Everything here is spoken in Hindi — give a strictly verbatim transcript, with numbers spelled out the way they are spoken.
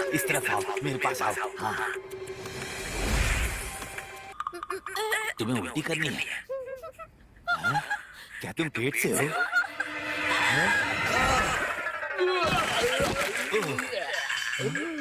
इस तरफ आओ, मेरे पास आओ। हाँ तुम्हें उल्टी करनी है? हाँ? क्या तुम पेट से हो? हाँ?